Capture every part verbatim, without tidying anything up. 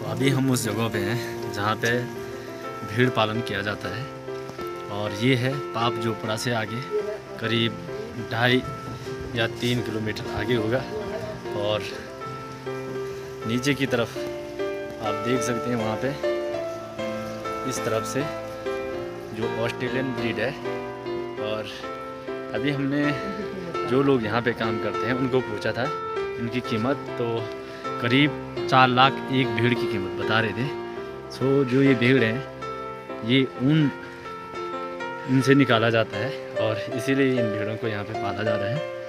अभी हम उस जगह पे हैं जहाँ पे भेड़ पालन किया जाता है और ये है पाप जोपड़ा से आगे करीब ढाई या तीन किलोमीटर आगे होगा। और नीचे की तरफ आप देख सकते हैं वहाँ पे इस तरफ से जो ऑस्ट्रेलियन ब्रीड है। और अभी हमने जो लोग यहाँ पे काम करते हैं उनको पूछा था, इनकी कीमत तो करीब चार लाख एक भेड़ की कीमत बता रहे थे। सो जो ये भेड़ हैं ये ऊन इनसे निकाला जाता है और इसीलिए इन भेड़ों को यहाँ पे पाला जा रहा है।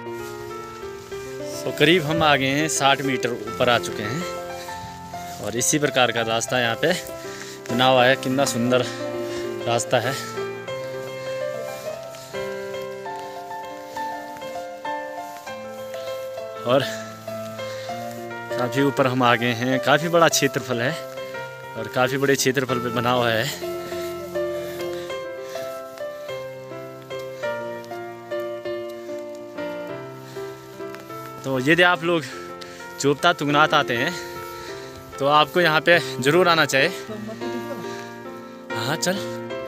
सो करीब हम आ गए हैं, साठ मीटर ऊपर आ चुके हैं और इसी प्रकार का रास्ता यहाँ पे बना हुआ है। कितना सुंदर रास्ता है। और काफ़ी ऊपर हम आ गए हैं। काफ़ी बड़ा क्षेत्रफल है और काफ़ी बड़े क्षेत्रफल पे बना हुआ है। तो यदि आप लोग चोपता तुंगनाथ आते हैं तो आपको यहाँ पे ज़रूर आना चाहिए। हाँ चल।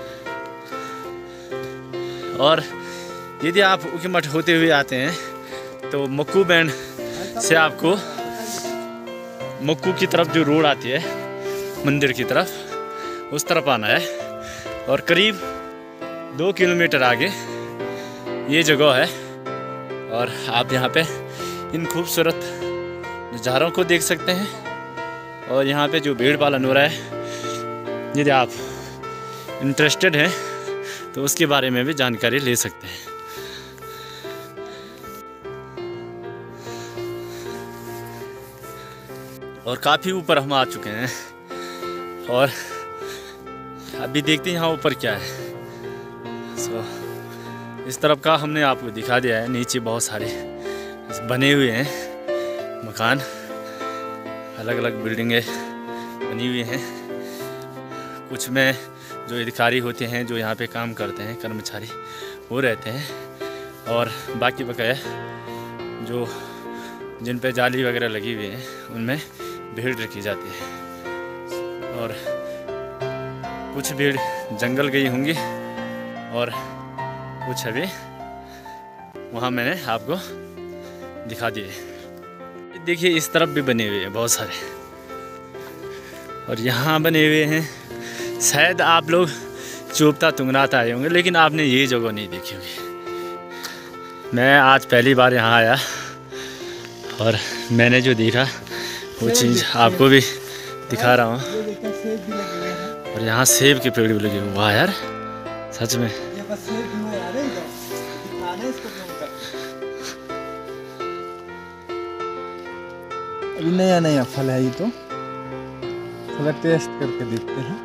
और यदि आप उकीमठ होते हुए आते हैं तो मक्कू बैंड से आपको मक्कू की तरफ जो रोड आती है मंदिर की तरफ, उस तरफ आना है। और करीब दो किलोमीटर आगे ये जगह है और आप यहाँ पे इन खूबसूरत नज़ारों को देख सकते हैं। और यहाँ पे जो भेड़ पालन हो रहा है, यदि आप इंटरेस्टेड हैं तो उसके बारे में भी जानकारी ले सकते हैं। और काफ़ी ऊपर हम आ चुके हैं और अभी देखते हैं यहाँ ऊपर क्या है। सो इस तरफ का हमने आपको दिखा दिया है। नीचे बहुत सारे बने हुए हैं मकान, अलग अलग बिल्डिंगें बनी हुई हैं। कुछ में जो अधिकारी होते हैं, जो यहाँ पे काम करते हैं, कर्मचारी, वो रहते हैं। और बाकी बकाया जो जिन पे जाली वगैरह लगी हुई है उनमें भीड़ रखी जाती है। और कुछ भीड़ जंगल गई होंगी और कुछ अभी वहाँ मैंने आपको दिखा दिए। देखिए इस तरफ भी बने हुए हैं बहुत सारे और यहाँ बने हुए हैं। शायद आप लोग चोपता तुंगनाथ आए होंगे लेकिन आपने ये जगह नहीं देखी होगी। मैं आज पहली बार यहाँ आया और मैंने जो देखा वो चीज़ आपको भी दिखा रहा हूँ। और यहाँ सेब के पेड़ भी लगे हुए। वाह यार, सच में। अभी नया नया फल है ये, तो थोड़ा टेस्ट करके देखते हैं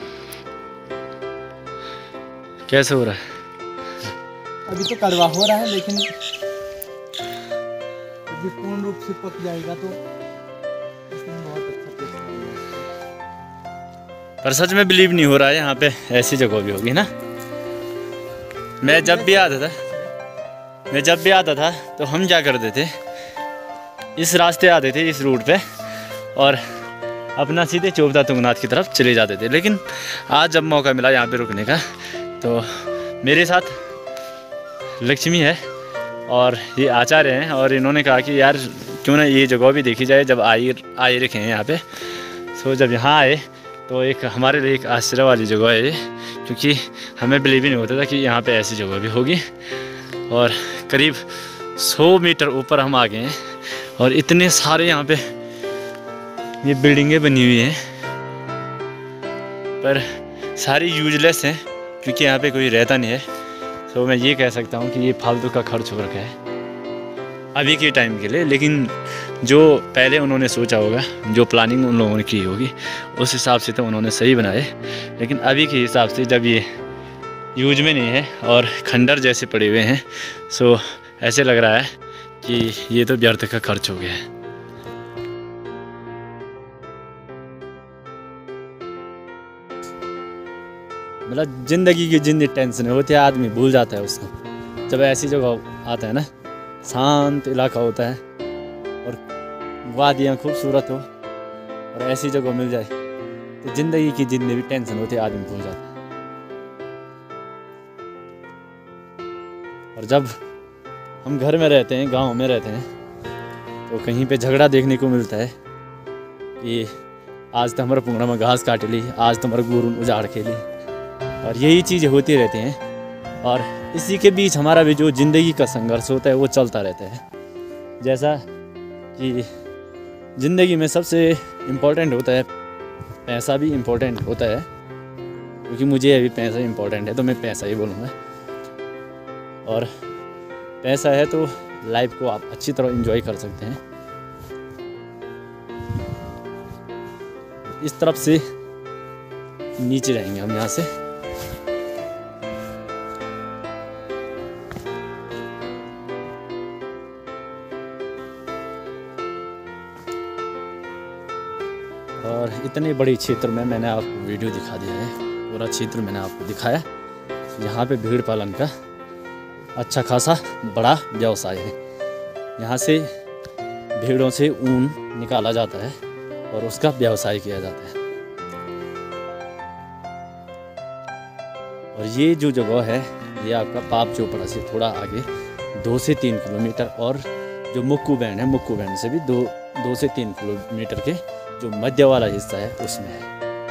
कैसे हो रहा है। अभी तो कड़वा हो रहा है लेकिन अभी पूर्ण रूप से पक जाएगा तो इसमें बहुत अच्छा टेस्ट आएगा। पर सच में बिलीव नहीं हो रहा है यहाँ पे ऐसी जगह भी होगी ना। मैं जब भी आता था मैं जब भी आता था तो हम क्या करते थे, इस रास्ते आते थे, इस रूट पे, और अपना सीधे चोपता तुंगनाथ की तरफ चले जाते थे। लेकिन आज जब मौका मिला यहाँ पे रुकने का तो मेरे साथ लक्ष्मी है और ये आचार्य हैं और इन्होंने कहा कि यार क्यों ना ये जगह भी देखी जाए। जब आए आए रखे हैं यहाँ पे, सो जब यहाँ आए तो एक हमारे लिए एक आश्चर्य वाली जगह है ये, क्योंकि हमें बिलीव ही नहीं होता था कि यहाँ पे ऐसी जगह भी होगी। और करीब सौ मीटर ऊपर हम आ गए हैं और इतने सारे यहाँ पे ये बिल्डिंगें बनी हुई हैं, पर सारी यूजलेस हैं क्योंकि यहाँ पे कोई रहता नहीं है। तो मैं ये कह सकता हूँ कि ये फालतू का खर्च हो रखा है अभी के टाइम के लिए। लेकिन जो पहले उन्होंने सोचा होगा, जो प्लानिंग उन लोगों ने की होगी, उस हिसाब से तो उन्होंने सही बनाए। लेकिन अभी के हिसाब से जब ये यूज में नहीं है और खंडर जैसे पड़े हुए हैं, सो ऐसे लग रहा है कि ये तो व्यर्थ का खर्च हो गया है। मतलब ज़िंदगी की जितनी टेंशन होती है आदमी भूल जाता है उसको जब ऐसी जगह आता है ना। शांत इलाका होता है और वादियाँ खूबसूरत हो और ऐसी जगह मिल जाए तो ज़िंदगी की जितनी भी टेंशन होती है आदमी भूल जाता है। और जब हम घर में रहते हैं, गांव में रहते हैं, तो कहीं पे झगड़ा देखने को मिलता है कि आज तो हमारा पुंगड़ा में घास काट ली, आज तो हमारा गुरु उजाड़ के ली, और यही चीज़ें होती रहती हैं। और इसी के बीच हमारा भी जो ज़िंदगी का संघर्ष होता है वो चलता रहता है। जैसा कि ज़िंदगी में सबसे इम्पोर्टेंट होता है पैसा, भी इम्पोर्टेंट होता है, क्योंकि मुझे अभी पैसा इम्पोर्टेंट है तो मैं पैसा ही बोलूँगा। और पैसा है तो लाइफ को आप अच्छी तरह एंजॉय कर सकते हैं। इस तरफ से नीचे जाएंगे हम यहाँ से। और इतने बड़े क्षेत्र में मैंने आपको वीडियो दिखा दिया है, पूरा क्षेत्र मैंने आपको दिखाया। यहाँ पे भेड़ पालन का अच्छा खासा बड़ा व्यवसाय है। यहाँ से भेड़ों से ऊन निकाला जाता है और उसका व्यवसाय किया जाता है। और ये जो जगह है ये आपका पाप चोपड़ा से थोड़ा आगे दो से तीन किलोमीटर, और जो मुक्कू बैंड है, मुक्कू बैंड से भी दो दो से तीन किलोमीटर के जो मध्य वाला हिस्सा है उसमें है।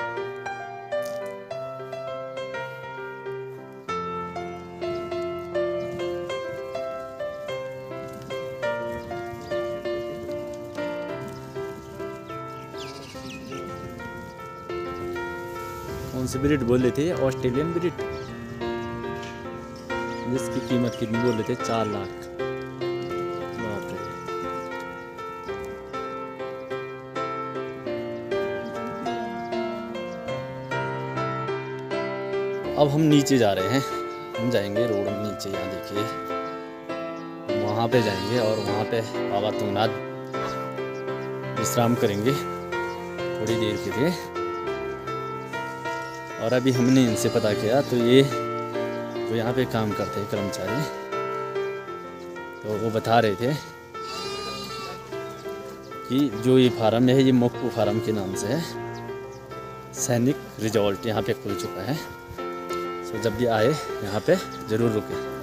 कौन सी ब्रीड बोल रहे थे? ऑस्ट्रेलियन ब्रीड, जिसकी कीमत कितनी बोल रहे थे? चार लाख। बाप रे। अब हम नीचे जा रहे हैं, हम जाएंगे रोड में नीचे। यहाँ देखिए, वहाँ पे जाएंगे और वहाँ पे बाबा तुंगनाथ विश्राम करेंगे थोड़ी देर के लिए। और अभी हमने इनसे पता किया तो ये जो यहाँ पे काम करते हैं कर्मचारी, तो वो बता रहे थे कि जो ये फार्म है ये मुक्कू फार्म के नाम से है। सैनिक रिजॉर्ट यहाँ पे खुल चुका है, तो जब भी आए यहाँ पे ज़रूर रुके।